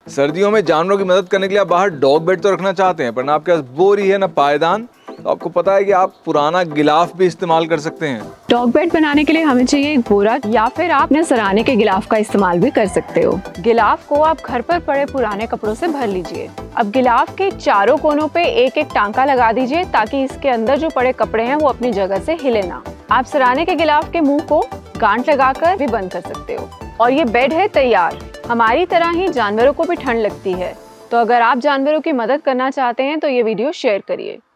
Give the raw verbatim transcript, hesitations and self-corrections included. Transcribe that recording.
सर्दियों में जानवरों की मदद करने के लिए आप बाहर डॉग बेड तो रखना चाहते हैं, पर ना आपके पास बोरी है ना पायदान, तो आपको पता है कि आप पुराना गिलाफ भी इस्तेमाल कर सकते हैं। डॉग बेड बनाने के लिए हमें चाहिए एक बोरा, या फिर आप अपने सराहने के गिलाफ का इस्तेमाल भी कर सकते हो। गिलाफ को आप घर पर पड़े पुराने कपड़ों से भर लीजिए। अब गिलाफ के चारों कोनों पे एक एक टांका लगा दीजिए ताकि इसके अंदर जो पड़े कपड़े हैं वो अपनी जगह से हिले ना। आप सराहने के गिलाफ के मुंह को गांठ लगाकर भी बंद कर सकते हो। और ये बेड है तैयार। हमारी तरह ही जानवरों को भी ठंड लगती है, तो अगर आप जानवरों की मदद करना चाहते हैं तो ये वीडियो शेयर करिए।